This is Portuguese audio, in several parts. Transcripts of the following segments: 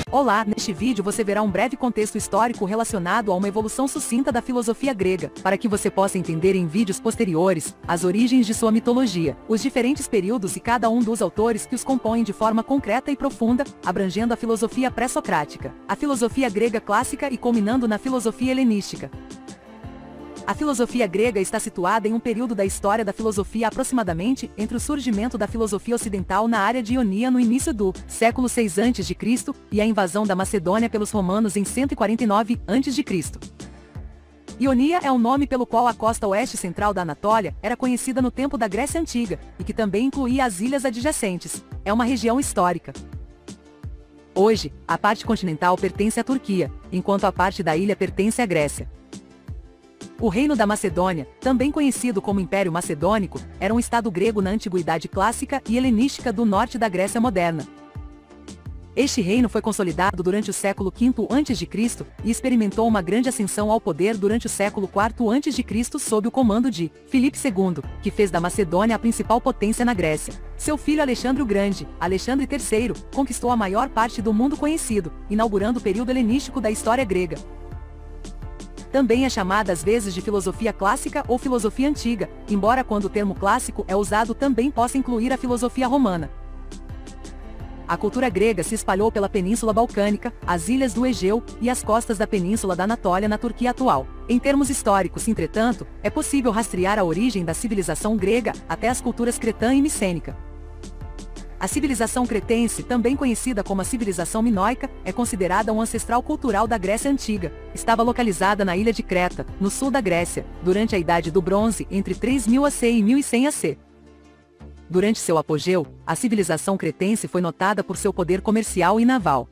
Olá, neste vídeo você verá um breve contexto histórico relacionado a uma evolução sucinta da filosofia grega, para que você possa entender em vídeos posteriores, as origens de sua mitologia, os diferentes períodos e cada um dos autores que os compõem de forma concreta e profunda, abrangendo a filosofia pré-socrática, a filosofia grega clássica e culminando na filosofia helenística. A filosofia grega está situada em um período da história da filosofia aproximadamente entre o surgimento da filosofia ocidental na área de Ionia no início do século 6 a.C. e a invasão da Macedônia pelos romanos em 149 a.C. Ionia é o nome pelo qual a costa oeste central da Anatólia era conhecida no tempo da Grécia Antiga, e que também incluía as ilhas adjacentes. É uma região histórica. Hoje, a parte continental pertence à Turquia, enquanto a parte da ilha pertence à Grécia. O Reino da Macedônia, também conhecido como Império Macedônico, era um estado grego na antiguidade clássica e helenística do norte da Grécia moderna. Este reino foi consolidado durante o século V a.C. e experimentou uma grande ascensão ao poder durante o século IV a.C. sob o comando de Filipe II, que fez da Macedônia a principal potência na Grécia. Seu filho Alexandre o Grande, Alexandre III, conquistou a maior parte do mundo conhecido, inaugurando o período helenístico da história grega. Também é chamada às vezes de filosofia clássica ou filosofia antiga, embora quando o termo clássico é usado também possa incluir a filosofia romana. A cultura grega se espalhou pela Península Balcânica, as ilhas do Egeu e as costas da Península da Anatólia na Turquia atual. Em termos históricos, entretanto, é possível rastrear a origem da civilização grega até as culturas cretã e micênica. A civilização cretense, também conhecida como a civilização minoica, é considerada um ancestral cultural da Grécia Antiga. Estava localizada na ilha de Creta, no sul da Grécia, durante a Idade do Bronze, entre 3000 AC e 1100 AC. Durante seu apogeu, a civilização cretense foi notada por seu poder comercial e naval.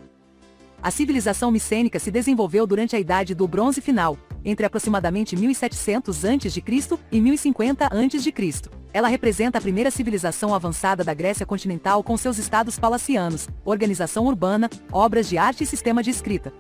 A civilização micênica se desenvolveu durante a Idade do Bronze final, entre aproximadamente 1700 a.C. e 1050 a.C. Ela representa a primeira civilização avançada da Grécia continental com seus estados palacianos, organização urbana, obras de arte e sistema de escrita.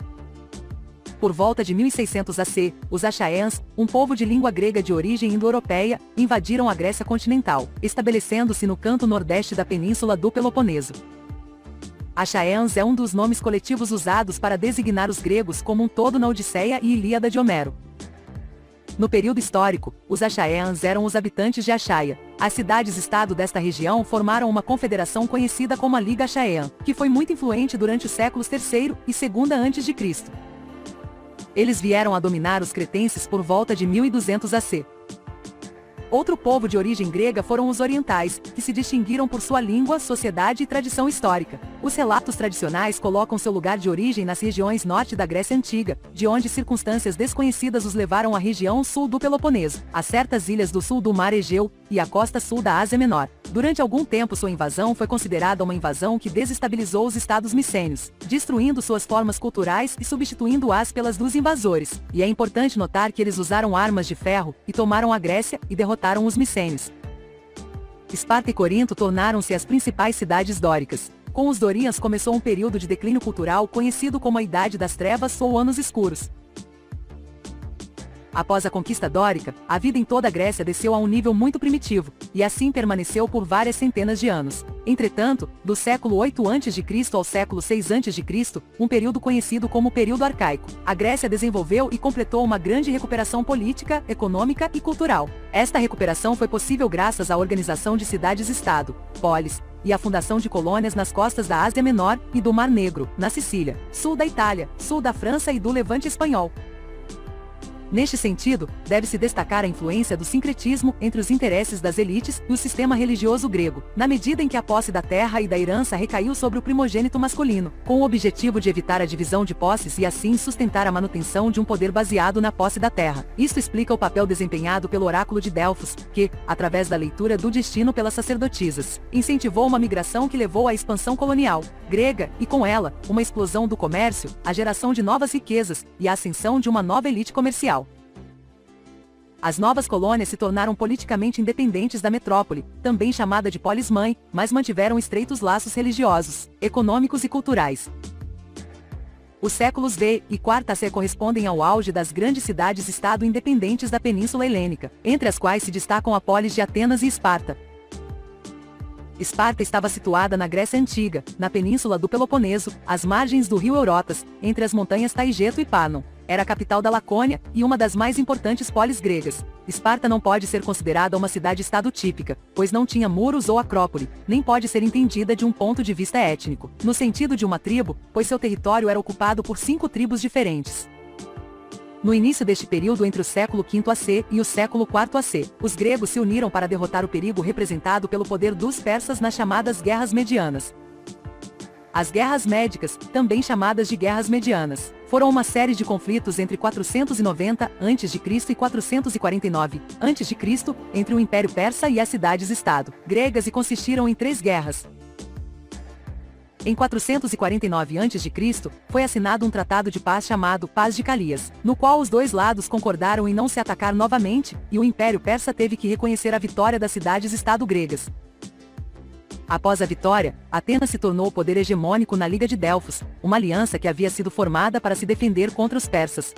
Por volta de 1600 AC, os Achaeans, um povo de língua grega de origem indo-europeia, invadiram a Grécia continental, estabelecendo-se no canto nordeste da península do Peloponeso. Achaeans é um dos nomes coletivos usados para designar os gregos como um todo na Odisseia e Ilíada de Homero. No período histórico, os Achaeans eram os habitantes de Achaia. As cidades-estado desta região formaram uma confederação conhecida como a Liga Achaean, que foi muito influente durante os séculos III e II a.C. Eles vieram a dominar os cretenses por volta de 1200 AC. Outro povo de origem grega foram os orientais, que se distinguiram por sua língua, sociedade e tradição histórica. Os relatos tradicionais colocam seu lugar de origem nas regiões norte da Grécia Antiga, de onde circunstâncias desconhecidas os levaram à região sul do Peloponeso, a certas ilhas do sul do Mar Egeu, e à costa sul da Ásia Menor. Durante algum tempo sua invasão foi considerada uma invasão que desestabilizou os estados micênios, destruindo suas formas culturais e substituindo-as pelas dos invasores. E é importante notar que eles usaram armas de ferro, e tomaram a Grécia, e derrotaram os micênios. Esparta e Corinto tornaram-se as principais cidades dóricas. Com os dorians começou um período de declínio cultural conhecido como a Idade das Trevas ou Anos Escuros. Após a conquista dórica, a vida em toda a Grécia desceu a um nível muito primitivo, e assim permaneceu por várias centenas de anos. Entretanto, do século 8 a.C. ao século 6 a.C., um período conhecido como período arcaico, a Grécia desenvolveu e completou uma grande recuperação política, econômica e cultural. Esta recuperação foi possível graças à organização de cidades-estado, polis, e à fundação de colônias nas costas da Ásia Menor e do Mar Negro, na Sicília, sul da Itália, sul da França e do Levante espanhol. Neste sentido, deve-se destacar a influência do sincretismo entre os interesses das elites e o sistema religioso grego, na medida em que a posse da terra e da herança recaiu sobre o primogênito masculino, com o objetivo de evitar a divisão de posses e assim sustentar a manutenção de um poder baseado na posse da terra. Isto explica o papel desempenhado pelo oráculo de Delfos, que, através da leitura do destino pelas sacerdotisas, incentivou uma migração que levou à expansão colonial grega e, com ela, uma explosão do comércio, a geração de novas riquezas e a ascensão de uma nova elite comercial. As novas colônias se tornaram politicamente independentes da metrópole, também chamada de polis-mãe, mas mantiveram estreitos laços religiosos, econômicos e culturais. Os séculos V e IV AC correspondem ao auge das grandes cidades-estado independentes da Península Helênica, entre as quais se destacam a polis de Atenas e Esparta. Esparta estava situada na Grécia Antiga, na península do Peloponeso, às margens do rio Eurotas, entre as montanhas Taigeto e Panon. Era a capital da Lacônia, e uma das mais importantes polis gregas. Esparta não pode ser considerada uma cidade-estado típica, pois não tinha muros ou acrópole, nem pode ser entendida de um ponto de vista étnico, no sentido de uma tribo, pois seu território era ocupado por 5 tribos diferentes. No início deste período entre o século V AC e o século IV AC, os gregos se uniram para derrotar o perigo representado pelo poder dos persas nas chamadas Guerras Medianas. As Guerras Médicas, também chamadas de Guerras Medianas, foram uma série de conflitos entre 490 a.C. e 449 a.C. entre o Império Persa e as cidades-estado gregas e consistiram em 3 guerras. Em 449 a.C., foi assinado um tratado de paz chamado Paz de Calias, no qual os dois lados concordaram em não se atacar novamente, e o Império Persa teve que reconhecer a vitória das cidades-estado gregas. Após a vitória, Atenas se tornou o poder hegemônico na Liga de Delfos, uma aliança que havia sido formada para se defender contra os persas.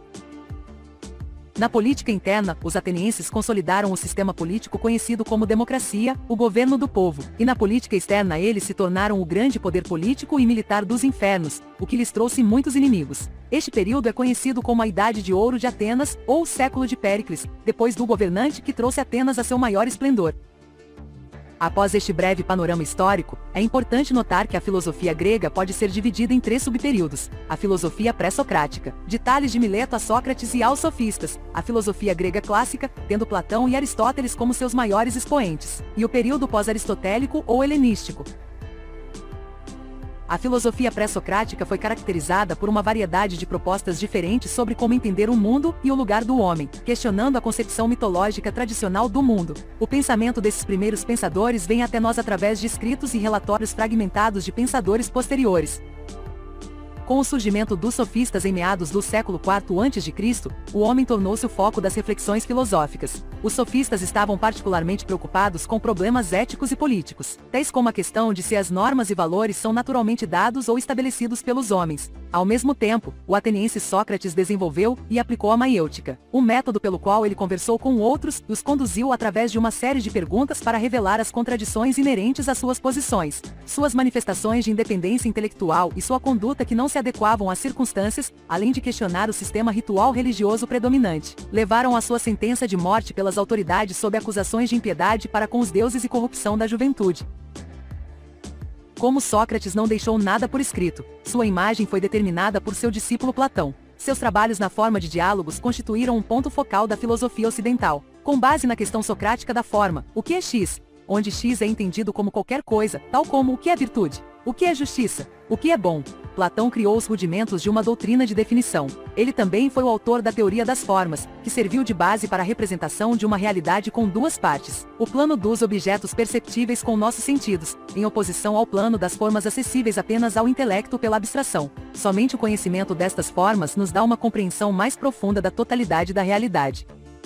Na política interna, os atenienses consolidaram o sistema político conhecido como democracia, o governo do povo, e na política externa eles se tornaram o grande poder político e militar dos infernos, o que lhes trouxe muitos inimigos. Este período é conhecido como a Idade de Ouro de Atenas, ou o século de Péricles, depois do governante que trouxe Atenas a seu maior esplendor. Após este breve panorama histórico, é importante notar que a filosofia grega pode ser dividida em 3 subperíodos: a filosofia pré-socrática, de Tales de Mileto a Sócrates e aos sofistas, a filosofia grega clássica, tendo Platão e Aristóteles como seus maiores expoentes, e o período pós-aristotélico ou helenístico. A filosofia pré-socrática foi caracterizada por uma variedade de propostas diferentes sobre como entender o mundo e o lugar do homem, questionando a concepção mitológica tradicional do mundo. O pensamento desses primeiros pensadores vem até nós através de escritos e relatórios fragmentados de pensadores posteriores. Com o surgimento dos sofistas em meados do século IV a.C., o homem tornou-se o foco das reflexões filosóficas. Os sofistas estavam particularmente preocupados com problemas éticos e políticos, tais como a questão de se as normas e valores são naturalmente dados ou estabelecidos pelos homens. Ao mesmo tempo, o ateniense Sócrates desenvolveu e aplicou a maiêutica, um método pelo qual ele conversou com outros e os conduziu através de uma série de perguntas para revelar as contradições inerentes às suas posições, suas manifestações de independência intelectual e sua conduta que não se adequavam às circunstâncias, além de questionar o sistema ritual religioso predominante. Levaram a sua sentença de morte pelas autoridades sob acusações de impiedade para com os deuses e corrupção da juventude. Como Sócrates não deixou nada por escrito, sua imagem foi determinada por seu discípulo Platão. Seus trabalhos na forma de diálogos constituíram um ponto focal da filosofia ocidental, com base na questão socrática da forma, o que é X? Onde X é entendido como qualquer coisa, tal como o que é virtude, o que é justiça, o que é bom. Platão criou os rudimentos de uma doutrina de definição. Ele também foi o autor da teoria das formas, que serviu de base para a representação de uma realidade com 2 partes: o plano dos objetos perceptíveis com nossos sentidos, em oposição ao plano das formas acessíveis apenas ao intelecto pela abstração. Somente o conhecimento destas formas nos dá uma compreensão mais profunda da totalidade da realidade.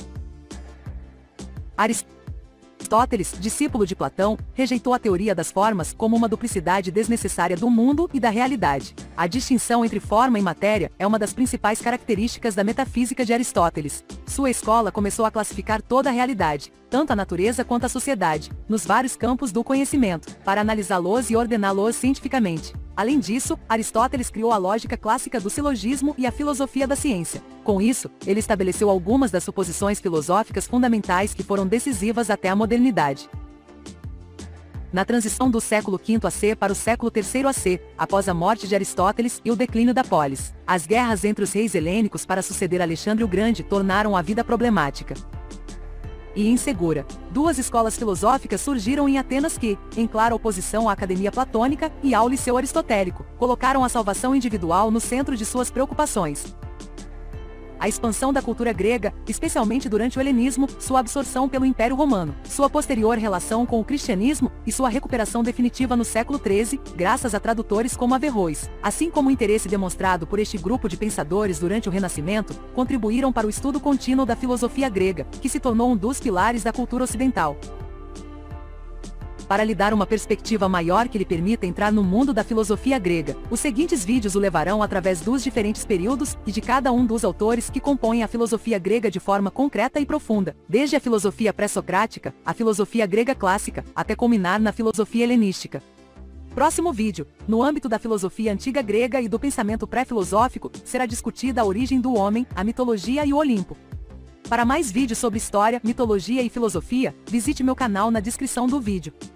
Aristóteles, discípulo de Platão, rejeitou a teoria das formas como uma duplicidade desnecessária do mundo e da realidade. A distinção entre forma e matéria é uma das principais características da metafísica de Aristóteles. Sua escola começou a classificar toda a realidade, tanto a natureza quanto a sociedade, nos vários campos do conhecimento, para analisá-los e ordená-los cientificamente. Além disso, Aristóteles criou a lógica clássica do silogismo e a filosofia da ciência. Com isso, ele estabeleceu algumas das suposições filosóficas fundamentais que foram decisivas até a modernidade. Na transição do século V AC para o século III AC, após a morte de Aristóteles e o declínio da polis, as guerras entre os reis helênicos para suceder Alexandre o Grande tornaram a vida problemática e insegura. 2 escolas filosóficas surgiram em Atenas que, em clara oposição à academia platônica e ao liceu aristotélico, colocaram a salvação individual no centro de suas preocupações. A expansão da cultura grega, especialmente durante o helenismo, sua absorção pelo Império Romano, sua posterior relação com o cristianismo e sua recuperação definitiva no século XIII, graças a tradutores como Averroes, assim como o interesse demonstrado por este grupo de pensadores durante o Renascimento, contribuíram para o estudo contínuo da filosofia grega, que se tornou um dos pilares da cultura ocidental. para lhe dar uma perspectiva maior que lhe permita entrar no mundo da filosofia grega. Os seguintes vídeos o levarão através dos diferentes períodos e de cada um dos autores que compõem a filosofia grega de forma concreta e profunda, desde a filosofia pré-socrática, a filosofia grega clássica, até culminar na filosofia helenística. Próximo vídeo. No âmbito da filosofia antiga grega e do pensamento pré-filosófico, será discutida a origem do homem, a mitologia e o Olimpo. Para mais vídeos sobre história, mitologia e filosofia, visite meu canal na descrição do vídeo.